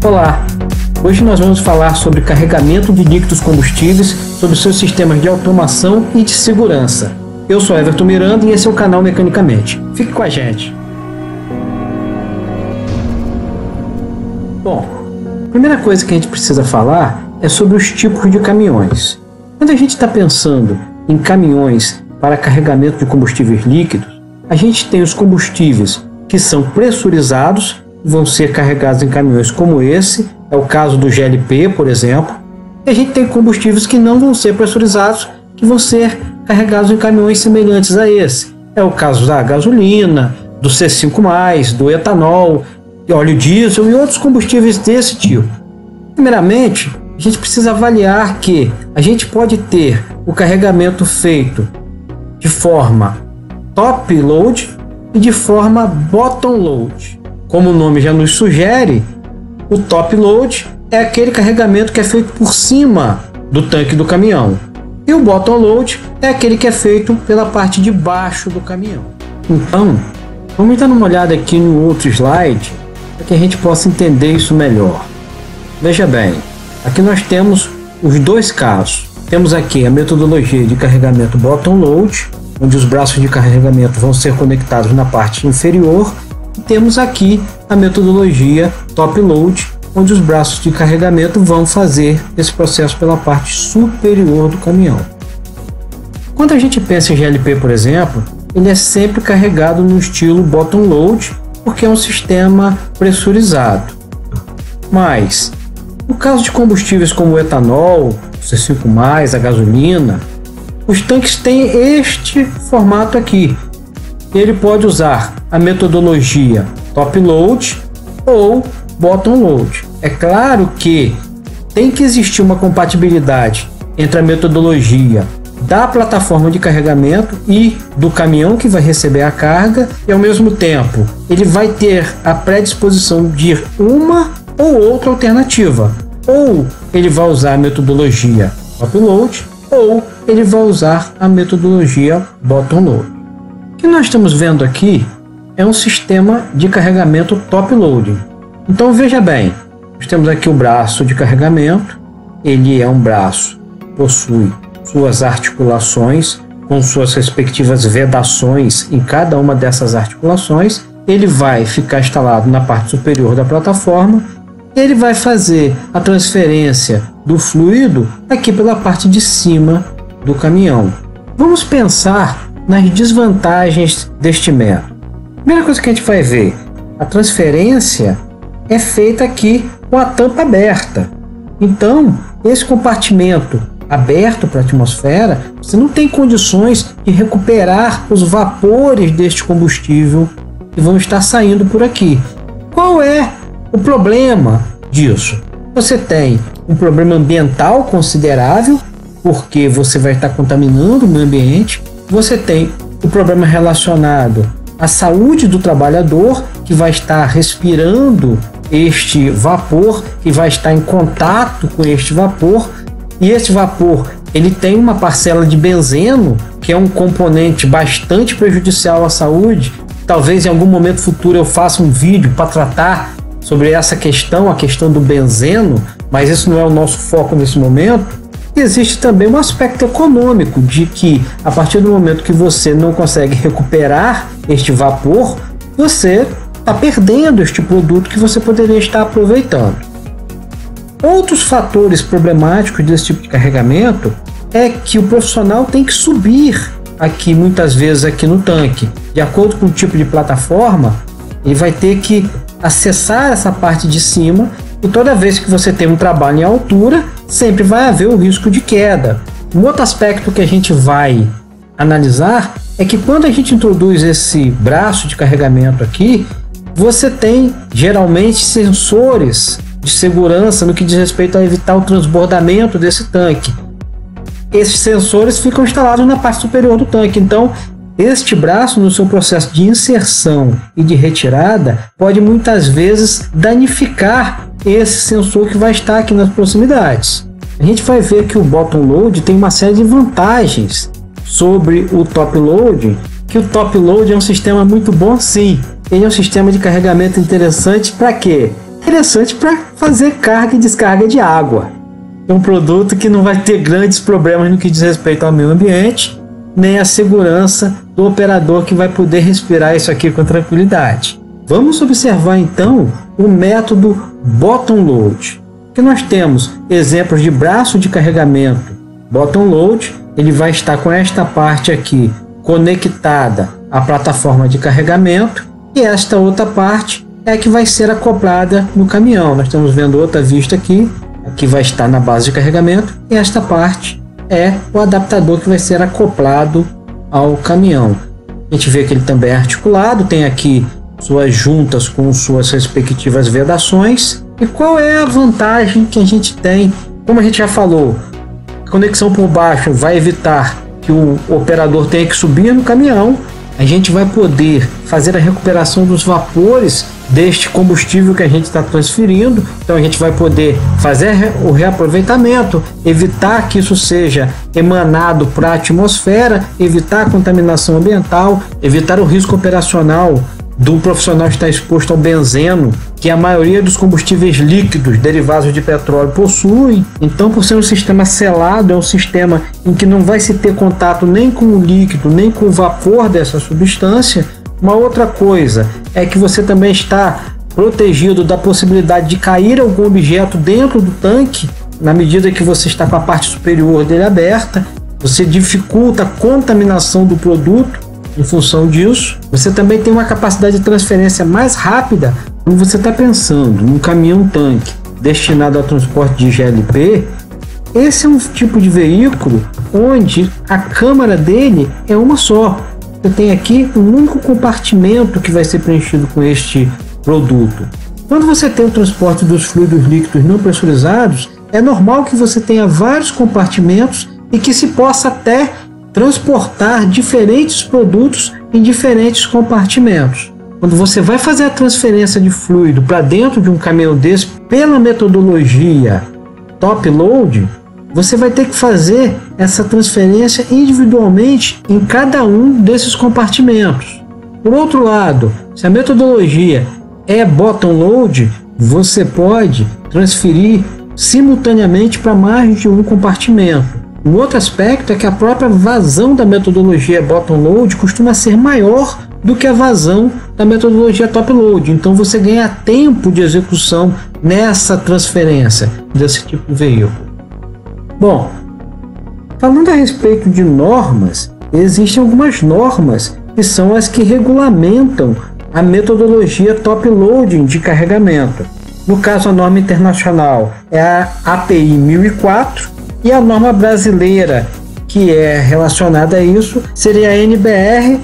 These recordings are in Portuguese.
Olá! Hoje nós vamos falar sobre carregamento de líquidos combustíveis, sobre seus sistemas de automação e de segurança. Eu sou Everton Miranda e esse é o canal Mecanicamente. Fique com a gente! Bom, a primeira coisa que a gente precisa falar é sobre os tipos de caminhões. Quando a gente está pensando em caminhões para carregamento de combustíveis líquidos, a gente tem os combustíveis que são pressurizados, vão ser carregados em caminhões como esse, é o caso do GLP, por exemplo. E a gente tem combustíveis que não vão ser pressurizados, que vão ser carregados em caminhões semelhantes a esse. É o caso da gasolina, do C5+, do etanol, óleo diesel e outros combustíveis desse tipo. Primeiramente, a gente precisa avaliar que a gente pode ter o carregamento feito de forma top load e de forma bottom load. Como o nome já nos sugere, o top load é aquele carregamento que é feito por cima do tanque do caminhão. E o bottom load é aquele que é feito pela parte de baixo do caminhão. Então, vamos dar uma olhada aqui no outro slide para que a gente possa entender isso melhor. Veja bem, aqui nós temos os dois casos. Temos aqui a metodologia de carregamento bottom load, onde os braços de carregamento vão ser conectados na parte inferior. E temos aqui a metodologia top load, onde os braços de carregamento vão fazer esse processo pela parte superior do caminhão. Quando a gente pensa em GLP, por exemplo, ele é sempre carregado no estilo bottom load, porque é um sistema pressurizado. Mas, no caso de combustíveis como o etanol, o C5+, a gasolina, os tanques têm este formato aqui. Ele pode usar a metodologia top load ou bottom load. É claro que tem que existir uma compatibilidade entre a metodologia da plataforma de carregamento e do caminhão que vai receber a carga, e ao mesmo tempo ele vai ter a predisposição de uma ou outra alternativa. Ou ele vai usar a metodologia top load ou ele vai usar a metodologia bottom load. O que nós estamos vendo aqui é um sistema de carregamento top loading. Então veja bem, nós temos aqui o braço de carregamento. Ele é um braço que possui suas articulações com suas respectivas vedações em cada uma dessas articulações. Ele vai ficar instalado na parte superior da plataforma. Ele vai fazer a transferência do fluido aqui pela parte de cima do caminhão. Vamos pensar nas desvantagens deste método. Primeira coisa que a gente vai ver, a transferência é feita aqui com a tampa aberta. Então, esse compartimento aberto para a atmosfera, você não tem condições de recuperar os vapores deste combustível que vão estar saindo por aqui. Qual é o problema disso? Você tem um problema ambiental considerável, porque você vai estar contaminando o meio ambiente. Você tem o problema relacionado à saúde do trabalhador, que vai estar respirando este vapor, que vai estar em contato com este vapor, e este vapor ele tem uma parcela de benzeno, que é um componente bastante prejudicial à saúde. Talvez em algum momento futuro eu faça um vídeo para tratar sobre essa questão, a questão do benzeno, mas isso não é o nosso foco nesse momento. Existe também um aspecto econômico de que, a partir do momento que você não consegue recuperar este vapor, você está perdendo este produto que você poderia estar aproveitando. Outros fatores problemáticos desse tipo de carregamento é que o profissional tem que subir aqui, muitas vezes aqui no tanque. De acordo com o tipo de plataforma, ele vai ter que acessar essa parte de cima, e toda vez que você tem um trabalho em altura, sempre vai haver o risco de queda. Um outro aspecto que a gente vai analisar é que quando a gente introduz esse braço de carregamento aqui, você tem geralmente sensores de segurança no que diz respeito a evitar o transbordamento desse tanque. Esses sensores ficam instalados na parte superior do tanque, então este braço, no seu processo de inserção e de retirada, pode muitas vezes danificar esse sensor que vai estar aqui nas proximidades. A gente vai ver que o bottom load tem uma série de vantagens sobre o top load, que o top load é um sistema muito bom sim. Ele é um sistema de carregamento interessante para quê? interessante para fazer carga e descarga de água. É um produto que não vai ter grandes problemas no que diz respeito ao meio ambiente, nem a segurança do operador que vai poder respirar isso aqui com tranquilidade. Vamos observar então o método bottom load, que nós temos exemplos de braço de carregamento bottom load. Ele vai estar com esta parte aqui conectada à plataforma de carregamento, e esta outra parte é que vai ser acoplada no caminhão. Nós estamos vendo outra vista aqui vai estar na base de carregamento, e esta parte é o adaptador que vai ser acoplado ao caminhão. A gente vê que ele também é articulado, tem aqui suas juntas com suas respectivas vedações. E qual é a vantagem que a gente tem? Como a gente já falou, a conexão por baixo vai evitar que o operador tenha que subir no caminhão. A gente vai poder fazer a recuperação dos vapores deste combustível que a gente está transferindo. Então a gente vai poder fazer o reaproveitamento, evitar que isso seja emanado para a atmosfera, evitar a contaminação ambiental, evitar o risco operacional do profissional estar exposto ao benzeno, que a maioria dos combustíveis líquidos derivados de petróleo possuem. Então, por ser um sistema selado, é um sistema em que não vai se ter contato nem com o líquido, nem com o vapor dessa substância. Uma outra coisa é que você também está protegido da possibilidade de cair algum objeto dentro do tanque, na medida que você está com a parte superior dele aberta. Você dificulta a contaminação do produto. Em função disso, você também tem uma capacidade de transferência mais rápida. Quando você está pensando num caminhão-tanque destinado ao transporte de GLP, esse é um tipo de veículo onde a câmara dele é uma só. Você tem aqui um único compartimento que vai ser preenchido com este produto. Quando você tem o transporte dos fluidos líquidos não pressurizados, é normal que você tenha vários compartimentos e que se possa até transportar diferentes produtos em diferentes compartimentos. Quando você vai fazer a transferência de fluido para dentro de um caminhão desse, pela metodologia top load, você vai ter que fazer essa transferência individualmente em cada um desses compartimentos. Por outro lado, se a metodologia é bottom load, você pode transferir simultaneamente para mais de um compartimento. Um outro aspecto é que a própria vazão da metodologia bottom load costuma ser maior do que a vazão da metodologia top load. Então você ganha tempo de execução nessa transferência desse tipo de veículo. Bom, falando a respeito de normas, existem algumas normas que são as que regulamentam a metodologia top loading de carregamento. No caso, a norma internacional é a API 1004, e a norma brasileira que é relacionada a isso seria a NBR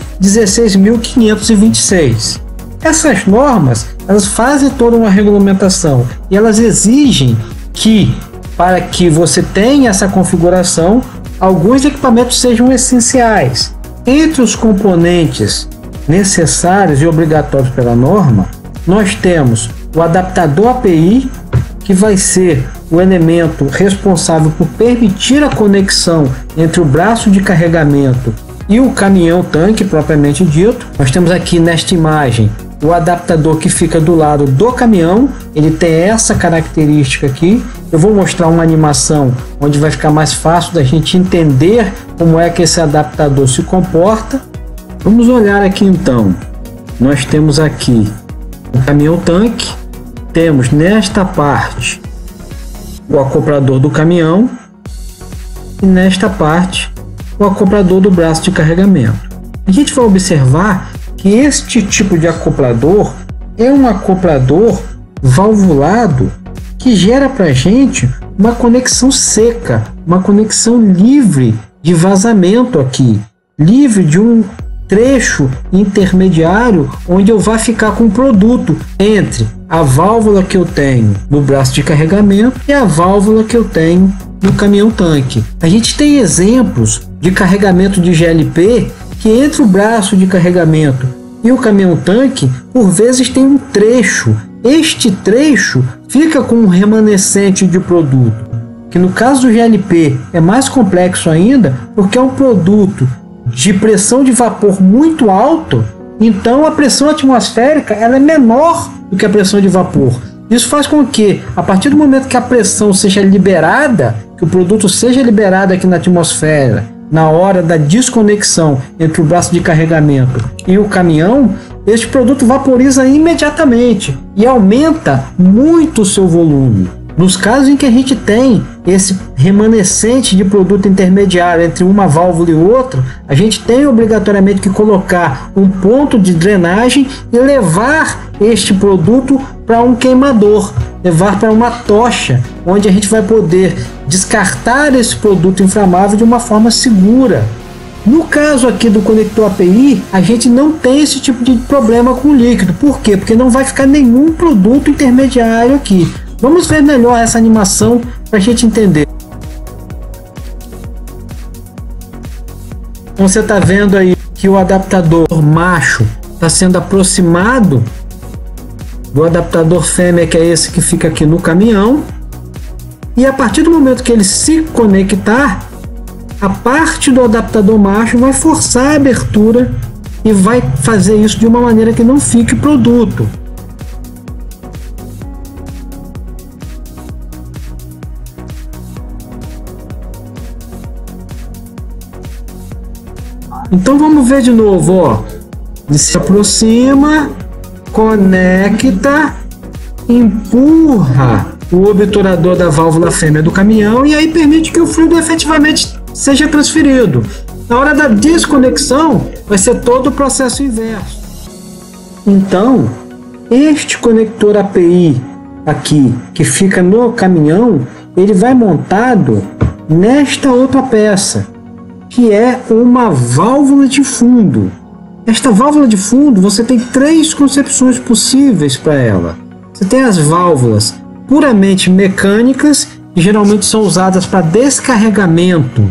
16.526. Essas normas, elas fazem toda uma regulamentação e elas exigem que, para que você tenha essa configuração, alguns equipamentos sejam essenciais. Entre os componentes necessários e obrigatórios pela norma, nós temos o adaptador API, que vai ser o elemento responsável por permitir a conexão entre o braço de carregamento e o caminhão-tanque propriamente dito. Nós temos aqui nesta imagem o adaptador que fica do lado do caminhão, ele tem essa característica aqui. Eu vou mostrar uma animação onde vai ficar mais fácil da gente entender como é que esse adaptador se comporta. Vamos olhar aqui então. Nós temos aqui o caminhão-tanque, temos nesta parte o acoplador do caminhão e nesta parte o acoplador do braço de carregamento. A gente vai observar que este tipo de acoplador é um acoplador valvulado que gera para a gente uma conexão seca, uma conexão livre de vazamento aqui, livre de um trecho intermediário onde eu vou ficar com o produto entre a válvula que eu tenho no braço de carregamento e a válvula que eu tenho no caminhão-tanque. A gente tem exemplos de carregamento de GLP que entre o braço de carregamento e o caminhão-tanque, por vezes tem um trecho. Este trecho fica com um remanescente de produto, que no caso do GLP é mais complexo ainda, porque é um produto de pressão de vapor muito alto, então a pressão atmosférica ela é menor do que a pressão de vapor. Isso faz com que, a partir do momento que a pressão seja liberada, que o produto seja liberado aqui na atmosfera, na hora da desconexão entre o braço de carregamento e o caminhão, este produto vaporiza imediatamente e aumenta muito o seu volume. Nos casos em que a gente tem esse remanescente de produto intermediário entre uma válvula e outra, a gente tem obrigatoriamente que colocar um ponto de drenagem e levar este produto para um queimador, levar para uma tocha, onde a gente vai poder descartar esse produto inflamável de uma forma segura. No caso aqui do conector API, a gente não tem esse tipo de problema com o líquido. Por quê? Porque não vai ficar nenhum produto intermediário aqui. Vamos ver melhor essa animação para a gente entender. Então você está vendo aí que o adaptador macho está sendo aproximado do adaptador fêmea, que é esse que fica aqui no caminhão. E a partir do momento que ele se conectar, a parte do adaptador macho vai forçar a abertura e vai fazer isso de uma maneira que não fique produto. Então vamos ver de novo, ó. Ele se aproxima, conecta, empurra o obturador da válvula fêmea do caminhão e aí permite que o fluido efetivamente seja transferido. Na hora da desconexão, vai ser todo o processo inverso. Então, este conector API aqui, que fica no caminhão, ele vai montado nesta outra peça, que é uma válvula de fundo. Esta válvula de fundo, você tem três concepções possíveis para ela. Você tem as válvulas puramente mecânicas, que geralmente são usadas para descarregamento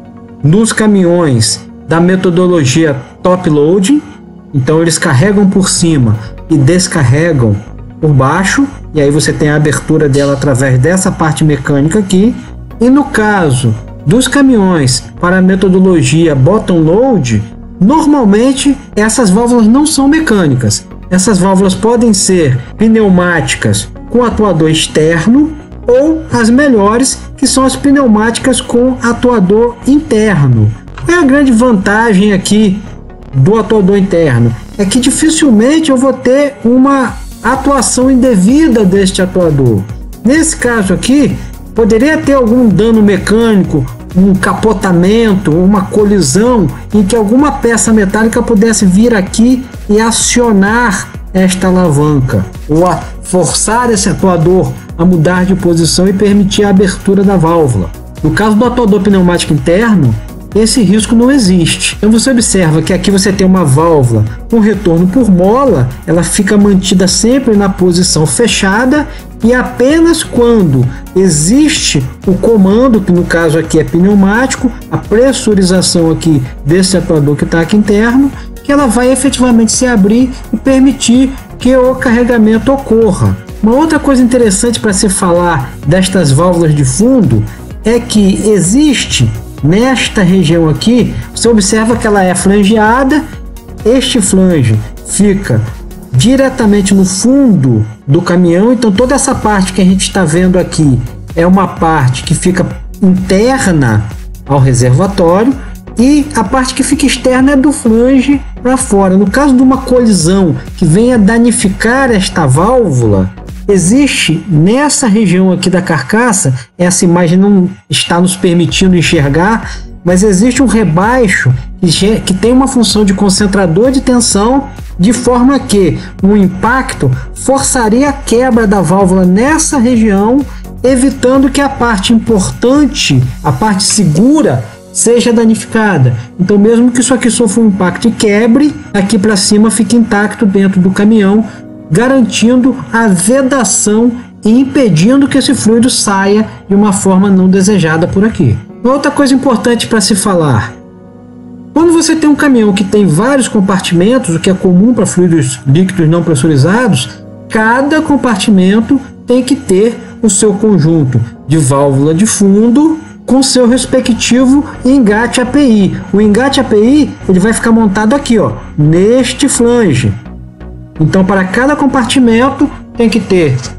nos caminhões da metodologia top loading. Então eles carregam por cima e descarregam por baixo, e aí você tem a abertura dela através dessa parte mecânica aqui. E no caso dos caminhões para a metodologia bottom load, normalmente essas válvulas não são mecânicas. Essas válvulas podem ser pneumáticas com atuador externo ou as melhores, que são as pneumáticas com atuador interno. Qual é a grande vantagem aqui do atuador interno? É que dificilmente eu vou ter uma atuação indevida deste atuador. Nesse caso aqui, poderia ter algum dano mecânico, um capotamento, uma colisão em que alguma peça metálica pudesse vir aqui e acionar esta alavanca, ou a forçar esse atuador a mudar de posição e permitir a abertura da válvula. No caso do atuador pneumático interno, esse risco não existe. Então você observa que aqui você tem uma válvula com retorno por mola, ela fica mantida sempre na posição fechada, e apenas quando existe o comando, que no caso aqui é pneumático, a pressurização aqui desse atuador que está aqui interno, que ela vai efetivamente se abrir e permitir que o carregamento ocorra. Uma outra coisa interessante para se falar destas válvulas de fundo é que existe nesta região aqui, você observa que ela é flangeada, este flange fica diretamente no fundo do caminhão, então toda essa parte que a gente está vendo aqui é uma parte que fica interna ao reservatório, e a parte que fica externa é do flange para fora. No caso de uma colisão que venha danificar esta válvula, existe nessa região aqui da carcaça, essa imagem não está nos permitindo enxergar, mas existe um rebaixo que tem uma função de concentrador de tensão, de forma que o impacto forçaria a quebra da válvula nessa região, evitando que a parte importante, a parte segura, seja danificada. Então, mesmo que isso aqui sofra um impacto e quebre, aqui para cima fica intacto dentro do caminhão, garantindo a vedação e impedindo que esse fluido saia de uma forma não desejada por aqui. Outra coisa importante para se falar: quando você tem um caminhão que tem vários compartimentos, o que é comum para fluidos líquidos não pressurizados, cada compartimento tem que ter o seu conjunto de válvula de fundo com seu respectivo engate API. O engate API ele vai ficar montado aqui, ó, neste flange. Então, para cada compartimento tem que ter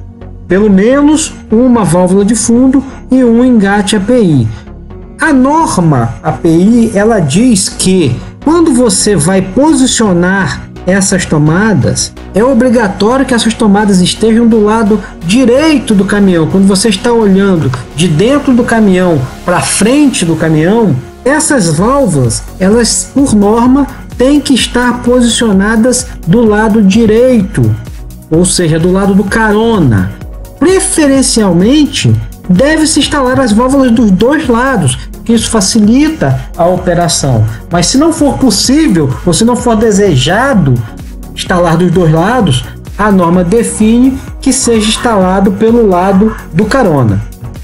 pelo menos uma válvula de fundo e um engate API. A norma API, ela diz que quando você vai posicionar essas tomadas, é obrigatório que essas tomadas estejam do lado direito do caminhão. Quando você está olhando de dentro do caminhão para frente do caminhão, essas válvulas, elas por norma têm que estar posicionadas do lado direito, ou seja, do lado do carona. Preferencialmente, deve-se instalar as válvulas dos dois lados, que isso facilita a operação. Mas se não for possível, ou se não for desejado instalar dos dois lados, a norma define que seja instalado pelo lado do carona.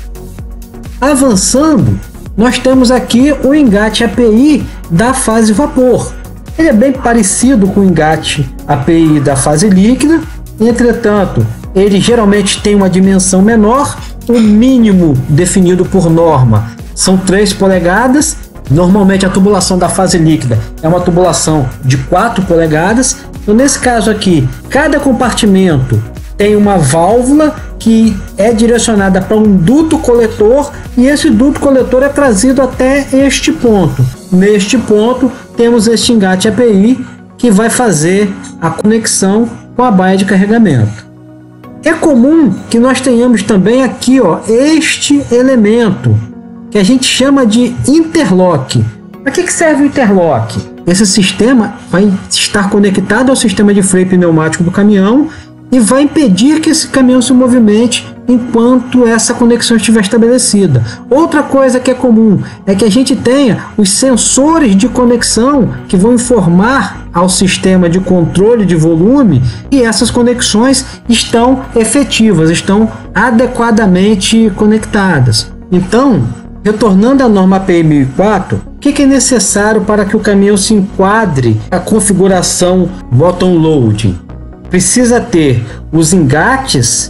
Avançando, nós temos aqui o engate API da fase vapor. Ele é bem parecido com o engate API da fase líquida, entretanto, ele geralmente tem uma dimensão menor. O mínimo definido por norma são 3 polegadas. Normalmente a tubulação da fase líquida é uma tubulação de 4 polegadas. Então, nesse caso aqui, cada compartimento tem uma válvula que é direcionada para um duto coletor, e esse duto coletor é trazido até este ponto. Neste ponto temos este engate API que vai fazer a conexão com a baia de carregamento. É comum que nós tenhamos também aqui, este elemento que a gente chama de interlock. Para que serve o interlock? Esse sistema vai estar conectado ao sistema de freio pneumático do caminhão e vai impedir que esse caminhão se movimente enquanto essa conexão estiver estabelecida. Outra coisa que é comum é que a gente tenha os sensores de conexão que vão informar ao sistema de controle de volume que essas conexões estão efetivas, estão adequadamente conectadas. Então, retornando à norma API 1004, o que é necessário para que o caminhão se enquadre à configuração bottom loading? Precisa ter os engates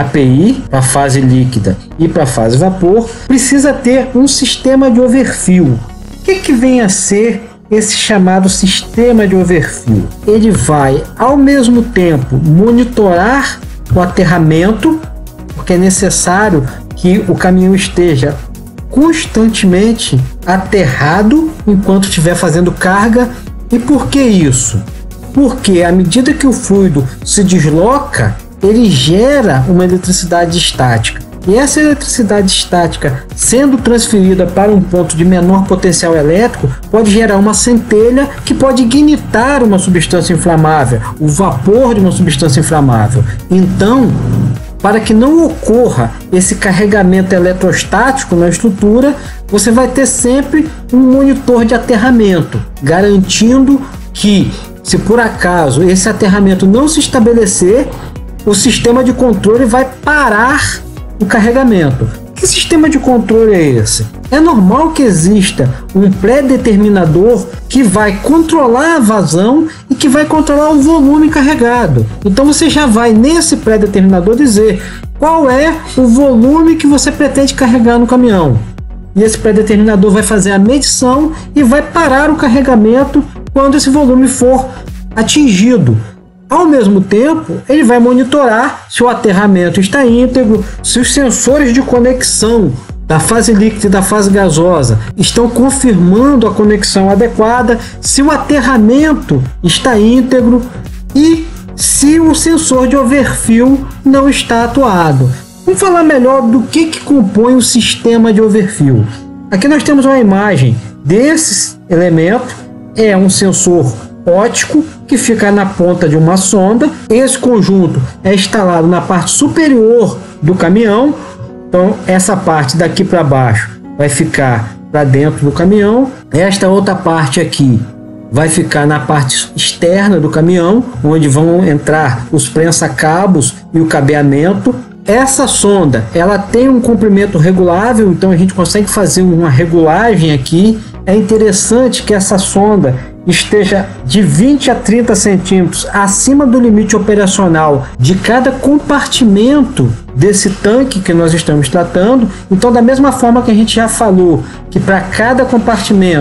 API para a fase líquida e para a fase vapor. Precisa ter um sistema de overfill. O que vem a ser esse chamado sistema de overfill? Ele vai, ao mesmo tempo, monitorar o aterramento, porque é necessário que o caminhão esteja constantemente aterrado enquanto estiver fazendo carga. E por que isso? Porque à medida que o fluido se desloca, ele gera uma eletricidade estática. E essa eletricidade estática, sendo transferida para um ponto de menor potencial elétrico, pode gerar uma centelha que pode ignitar uma substância inflamável, o vapor de uma substância inflamável. Então, para que não ocorra esse carregamento eletrostático na estrutura, você vai ter sempre um monitor de aterramento, garantindo que, se por acaso esse aterramento não se estabelecer, o sistema de controle vai parar o carregamento. Que sistema de controle é esse? É normal que exista um pré-determinador que vai controlar a vazão e que vai controlar o volume carregado. Então você já vai nesse pré-determinador dizer qual é o volume que você pretende carregar no caminhão. E esse pré-determinador vai fazer a medição e vai parar o carregamento quando esse volume for atingido. Ao mesmo tempo, ele vai monitorar se o aterramento está íntegro, se os sensores de conexão da fase líquida e da fase gasosa estão confirmando a conexão adequada, se o aterramento está íntegro e se o sensor de overfill não está atuado. Vamos falar melhor do que compõe o sistema de overfill. Aqui nós temos uma imagem desse elemento. É um sensor óptico que fica na ponta de uma sonda. Esse conjunto é instalado na parte superior do caminhão. Então essa parte daqui para baixo vai ficar para dentro do caminhão. Esta outra parte aqui vai ficar na parte externa do caminhão, onde vão entrar os prensa-cabos e o cabeamento. Essa sonda, ela tem um comprimento regulável, então a gente consegue fazer uma regulagem aqui. É interessante que essa sonda esteja de 20 a 30 centímetros acima do limite operacional de cada compartimento desse tanque que nós estamos tratando. Então, da mesma forma que a gente já falou que para cada compartimento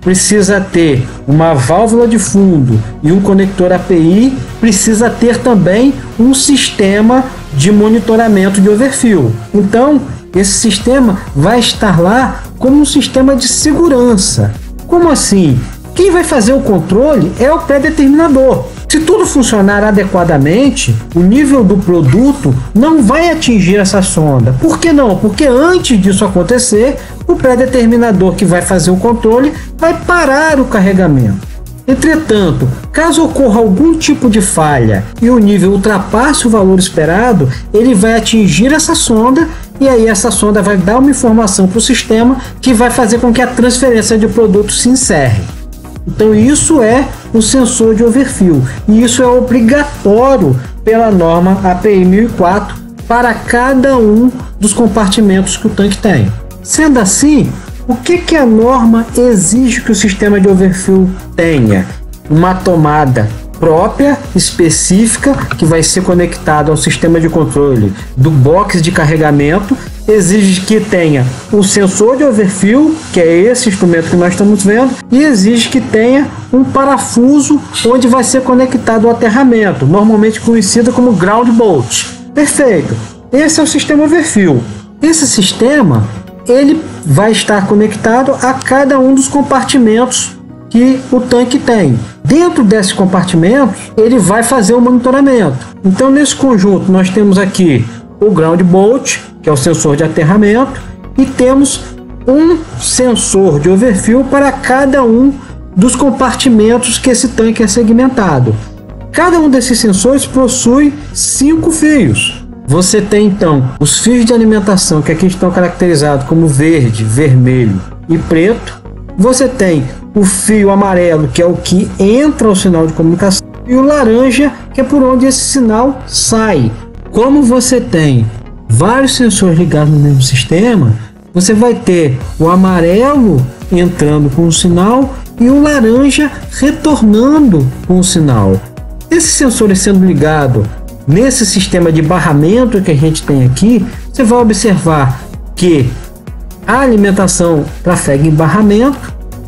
precisa ter uma válvula de fundo e um conector API, precisa ter também um sistema de monitoramento de overfill. Então, esse sistema vai estar lá como um sistema de segurança. Como assim? Quem vai fazer o controle é o pré-determinador. Se tudo funcionar adequadamente, o nível do produto não vai atingir essa sonda. Por que não? Porque antes disso acontecer, o pré-determinador que vai fazer o controle vai parar o carregamento. Entretanto, caso ocorra algum tipo de falha e o nível ultrapasse o valor esperado, ele vai atingir essa sonda e aí essa sonda vai dar uma informação para o sistema que vai fazer com que a transferência de produto se encerre. Então isso é um sensor de overfill e isso é obrigatório pela norma API 1004 para cada um dos compartimentos que o tanque tem. Sendo assim, o que a norma exige que o sistema de overfill tenha? Uma tomada própria, específica, que vai ser conectada ao sistema de controle do box de carregamento. Exige que tenha o sensor de overfill, que é esse instrumento que nós estamos vendo, e exige que tenha um parafuso onde vai ser conectado o aterramento, normalmente conhecido como ground bolt. Perfeito. Esse é o sistema overfill. Esse sistema ele vai estar conectado a cada um dos compartimentos que o tanque tem. Dentro desses compartimentos, ele vai fazer o monitoramento. Então, nesse conjunto, nós temos aqui o ground bolt, que é o sensor de aterramento, e temos um sensor de overfill para cada um dos compartimentos que esse tanque é segmentado. Cada um desses sensores possui 5 fios. Você tem então os fios de alimentação, que aqui estão caracterizados como verde, vermelho e preto. Você tem o fio amarelo, que é o que entra ao sinal de comunicação, e o laranja, que é por onde esse sinal sai. Como você tem vários sensores ligados no mesmo sistema, você vai ter o amarelo entrando com o sinal e o laranja retornando com o sinal. Esses sensores sendo ligados nesse sistema de barramento que a gente tem aqui, você vai observar que a alimentação trafega em barramento,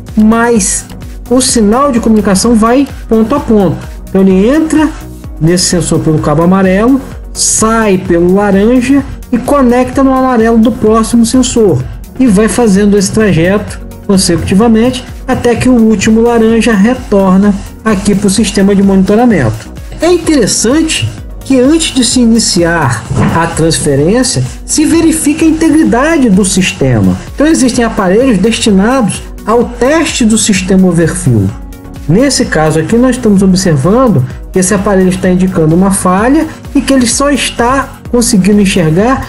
mas o sinal de comunicação vai ponto a ponto. Então ele entra nesse sensor pelo cabo amarelo, sai pelo laranja e conecta no amarelo do próximo sensor e vai fazendo esse trajeto consecutivamente até que o último laranja retorna aqui para o sistema de monitoramento. É interessante que antes de se iniciar a transferência, se verifique a integridade do sistema. Então existem aparelhos destinados ao teste do sistema overfill. Nesse caso aqui nós estamos observando que esse aparelho está indicando uma falha e que ele só está conseguindo enxergar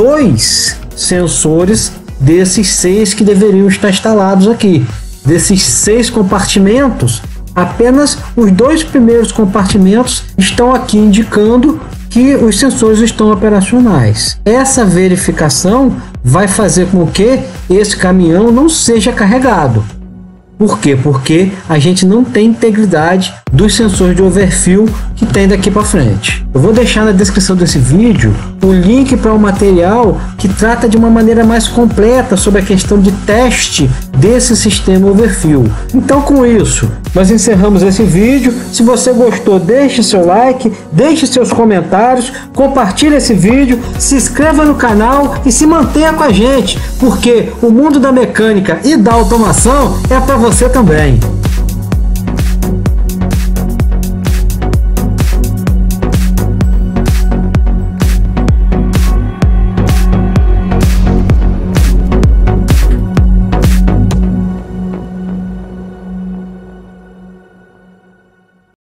2 sensores desses 6 que deveriam estar instalados aqui. Desses 6 compartimentos, apenas os 2 primeiros compartimentos estão aqui indicando que os sensores estão operacionais. Essa verificação vai fazer com que esse caminhão não seja carregado. Por quê? Porque a gente não tem integridade dos sensores de overfill que tem daqui para frente. Eu vou deixar na descrição desse vídeo o link para um material que trata de uma maneira mais completa sobre a questão de teste desse sistema overfill. Então, com isso, nós encerramos esse vídeo. Se você gostou, deixe seu like, deixe seus comentários, compartilhe esse vídeo, se inscreva no canal e se mantenha com a gente, porque o mundo da mecânica e da automação é para você também.